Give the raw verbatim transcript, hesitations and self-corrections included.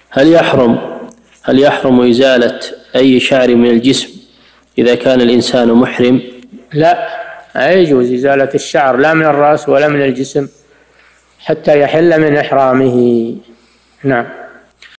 هل يحرم هل يحرم إزالة أي شعر من الجسم إذا كان الإنسان محرم؟ لا، لا يجوز إزالة الشعر لا من الرأس ولا من الجسم حتى يحل من إحرامه. نعم.